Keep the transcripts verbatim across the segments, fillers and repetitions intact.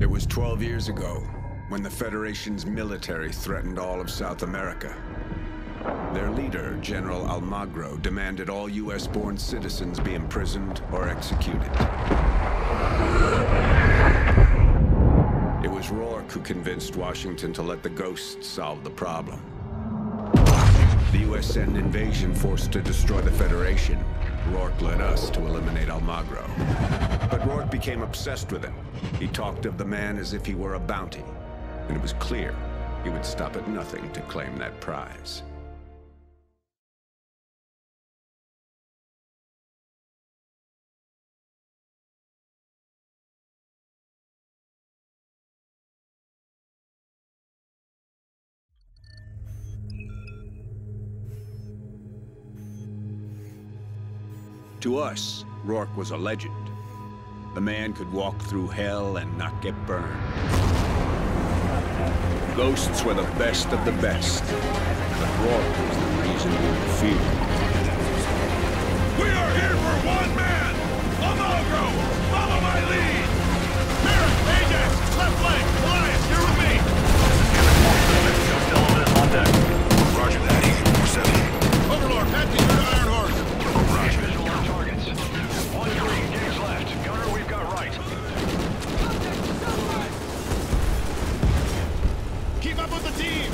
It was twelve years ago, when the Federation's military threatened all of South America. Their leader, General Almagro, demanded all U S born citizens be imprisoned or executed. It was Rourke who convinced Washington to let the Ghosts solve the problem. The U S sent an invasion force to destroy the Federation. Rourke led us to eliminate Almagro. But Rourke became obsessed with him. He talked of the man as if he were a bounty. And it was clear he would stop at nothing to claim that prize. To us, Rourke was a legend. The man could walk through hell and not get burned. Ghosts were the best of the best, but Rourke was the reason we were feared. We are here for one man! Almagro! Follow my lead! Merrick, Ajax, left flank! Elias, you're with me! Just element on deck. Roger that, Eagle four seventy. Overlord, Patsy, you're to Iron Horse. Roger. Visual on targets. One three, gigs left. Gunner, we've got right. Keep up with the team!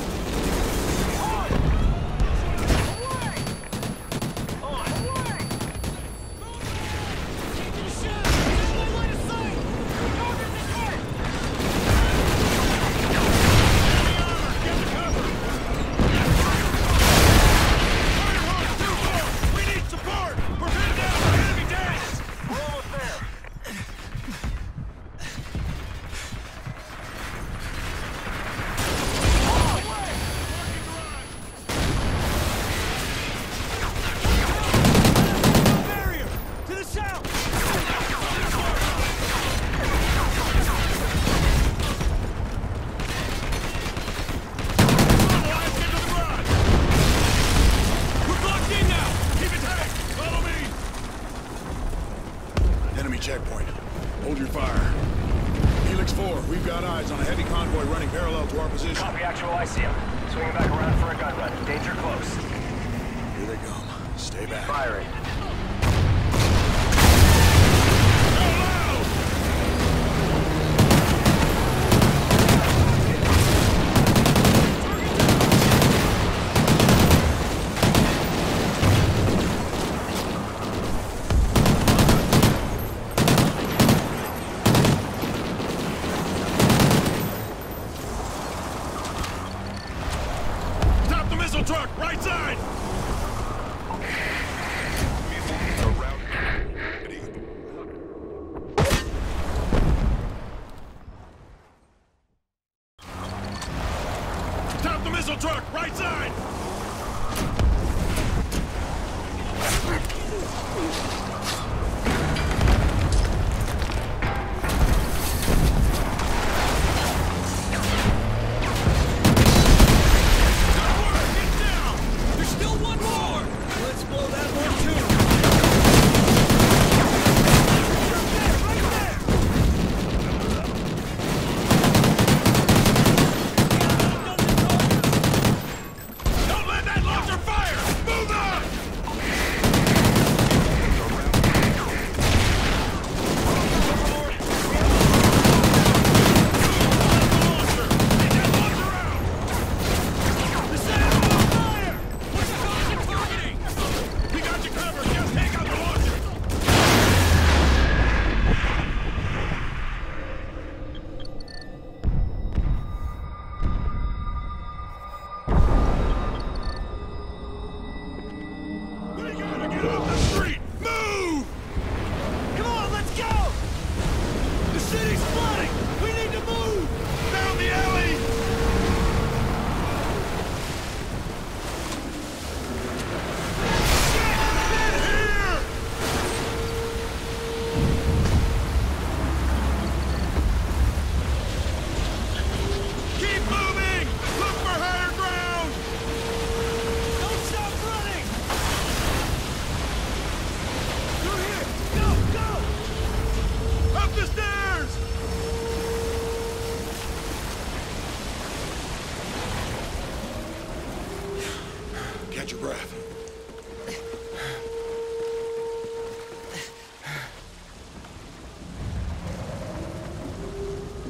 Checkpoint. Hold your fire. Helix four, we've got eyes on a heavy convoy running parallel to our position. Copy, actual, I see him. Swinging back around for a gun run. Danger close. Here they come. Stay back. Firing. Truck, right side!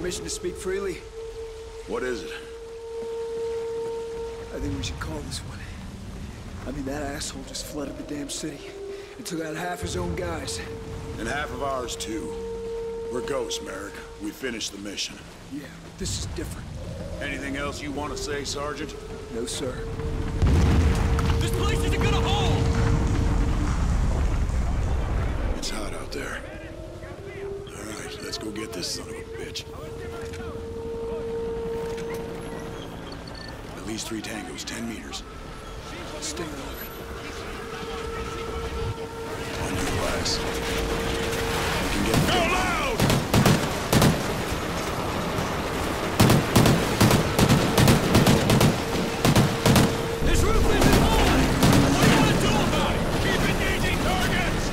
permission to speak freely? What is it? I think we should call this one. I mean, that asshole just flooded the damn city and took out half his own guys. And half of ours, too. We're Ghosts, Merrick. We finished the mission. Yeah, but this is different. Anything else you want to say, Sergeant? No, sir. This place isn't gonna hold! It's hot out there. All right, let's go get this son of a bitch. At least three tangos, ten meters. Stay alert. On your glass. We can get... Go loud! This roof isn't high! What are you gonna do about it? Keep engaging targets!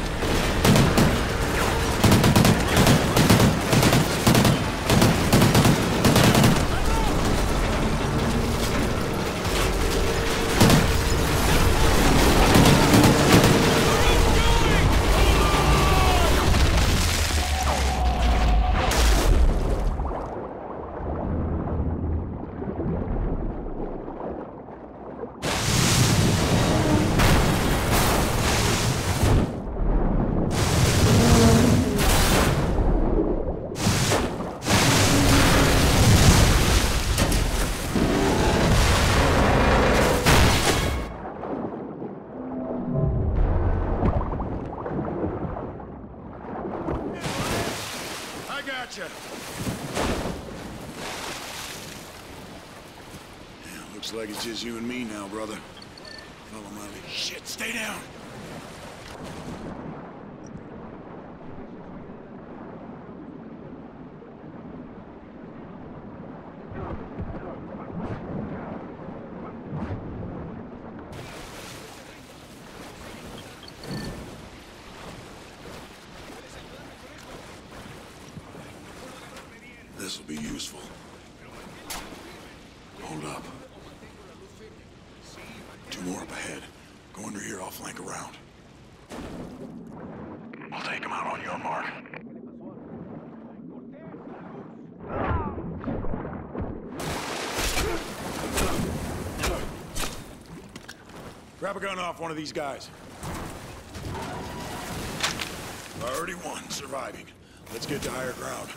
Gotcha. Yeah, looks like it's just you and me now, brother. Follow my lead. Shit, stay down. This'll be useful. Hold up. Two more up ahead. Go under here, I'll flank around. I'll take them out on your mark. Grab a gun off one of these guys. Priority one, surviving. Let's get to higher ground.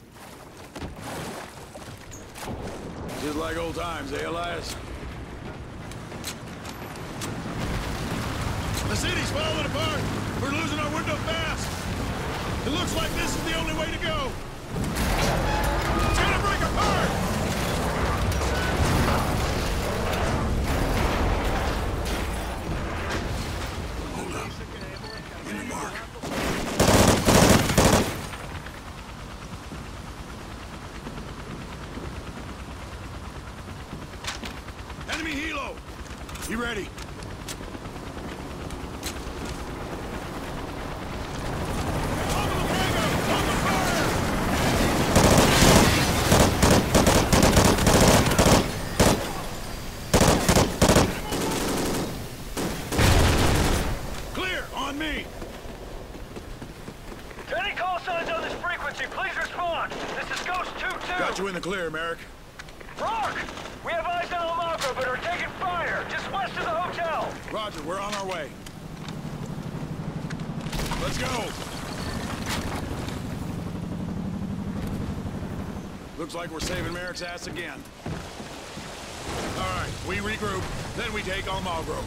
Just like old times, eh, Elias? The city's falling apart! We're losing our window fast! It looks like this is the only way to go! It's gonna break apart! Hold up. On your mark. Enemy helo! You ready? Clear! On me! Any call signs on this frequency, please respond. This is Ghost two two. Got you in the clear, Merrick. Rock! We have eyes on Almagro, but are taking fire, just west of the hotel. Roger, we're on our way. Let's go! Looks like we're saving Merrick's ass again. All right, we regroup, then we take Almagro.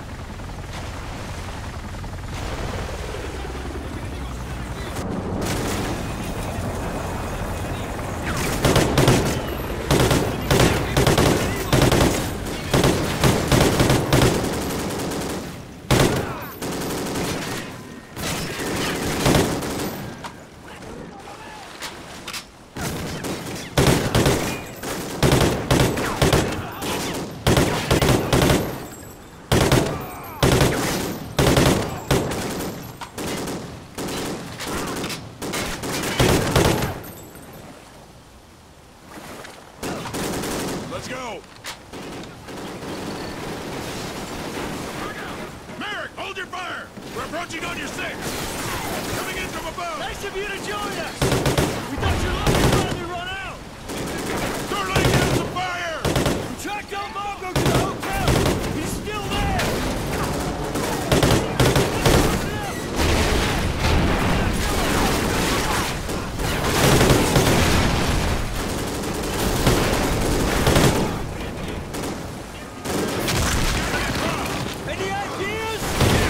Let's go! Merrick, hold your fire! We're approaching on your six! Coming in from above! Nice of you to join us! We thought your luck would finally run out! Start laying down some fire! We tracked down Marco to the hotel! He's still there! Any ideas?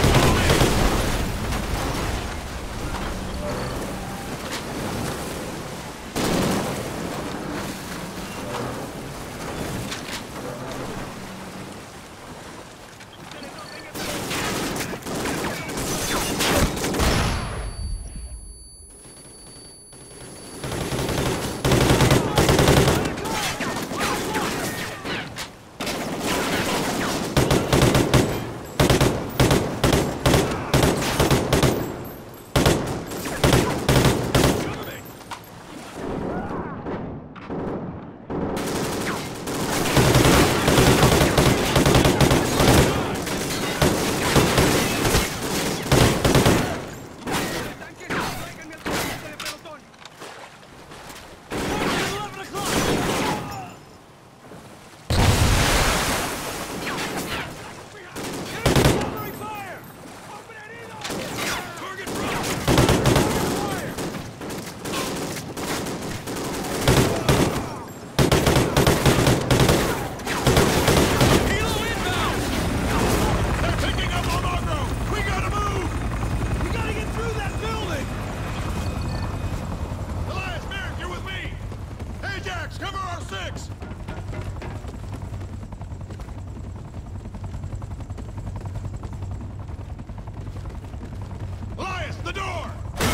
The door!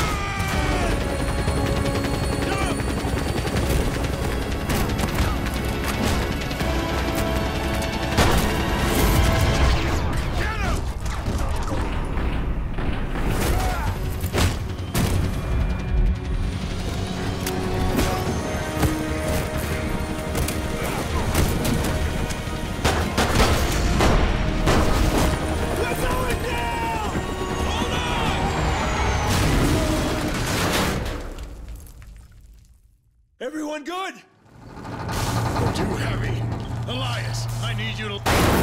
Everyone good? You're too heavy. Elias, I need you to...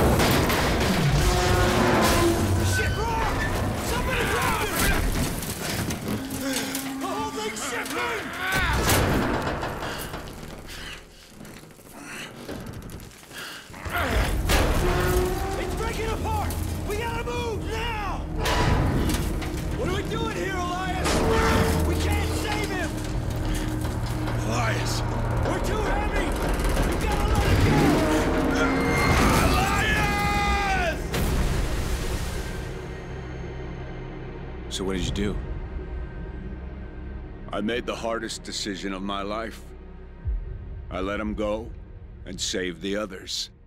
Shit, Roar! Somebody grab him! The whole thing's shifting! It's breaking apart! We gotta move now! What are we doing here, Elias? We can't save him! Elias! We're too heavy! You gotta let it go! Elias! So what did you do? I made the hardest decision of my life. I let him go and saved the others.